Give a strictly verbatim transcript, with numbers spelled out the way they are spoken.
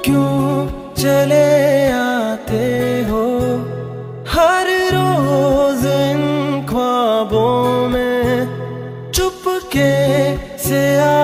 क्यों चले आते हो हर रोज इन ख्वाबों में चुपके से आ